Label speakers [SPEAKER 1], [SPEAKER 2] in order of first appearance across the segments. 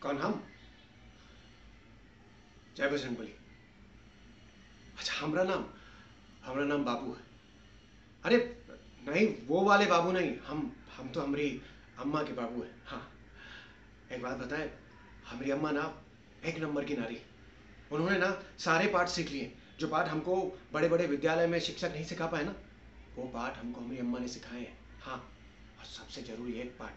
[SPEAKER 1] कौन, हम? जय बजरंगबली। अच्छा, हमरा नाम बाबू है। अरे नहीं, वो वाले बाबू नहीं, हम तो हमारी अम्मा के बाबू हैं। हाँ, एक बात बताएं, हमारी अम्मा ना एक नंबर की नारी। उन्होंने ना सारे पाठ सीख लिए, जो पाठ हमको बड़े बड़े विद्यालय में शिक्षक नहीं सिखा पाए ना, वो पाठ हमको हमारी अम्मा ने सिखाए हैं। हाँ, और सबसे जरूरी एक पाठ,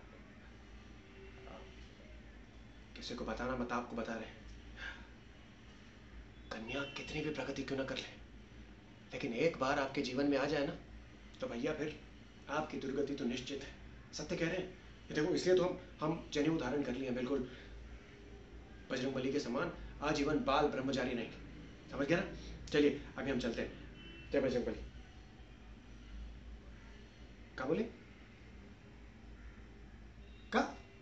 [SPEAKER 1] किसी को बताना मत, आपको बता रहे हैं, कन्या कितनी भी प्रगति क्यों ना कर ले, लेकिन एक बार आपके जीवन में आ जाए ना, तो भैया फिर आपकी दुर्गति तो निश्चित है। सत्य कह रहे हैं। ये देखो, इसलिए तो हम जनेऊ धारण कर लिए हैं, बिल्कुल बजरंगबली के समान आजीवन बाल ब्रह्मचारी नहीं। समझ गया ना? चलिए अभी हम चलते हैं। जय बजरंगबली। क्या बोले? का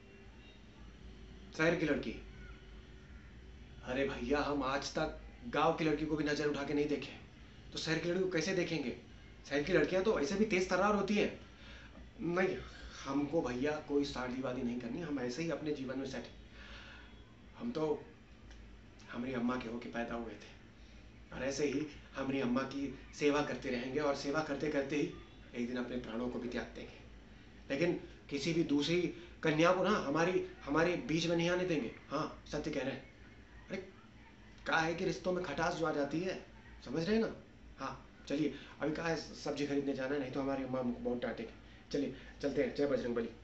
[SPEAKER 1] शहर की लड़की? अरे भैया, हम आज तक गांव की लड़की को भी नजर उठा के नहीं देखे, तो शहर की लड़की को कैसे देखेंगे? शहर की लड़कियां तो ऐसे भी तेज तर्रार होती है। नहीं, हमको भैया कोई शादी वादी नहीं करनी, हम ऐसे ही अपने जीवन में सेट। हम तो हमारी अम्मा के होके पैदा हुए थे, और ऐसे ही हमारी अम्मा की सेवा करते रहेंगे, और सेवा करते करते ही एक दिन अपने प्राणों को भी त्याग देंगे। लेकिन किसी भी दूसरी कन्या को ना हमारी हमारे बीच में नहीं आने देंगे। हाँ, सत्य कह रहे हैं। अरे क्या है कि रिश्तों में खटास जो आ जाती है, समझ रहे हैं ना? हाँ, चलिए अभी कहा है, सब्जी खरीदने जाना है, नहीं तो हमारी अम्मा हमको बहुत डांटेगी। चलिए चलते हैं। जय बजरंग बली।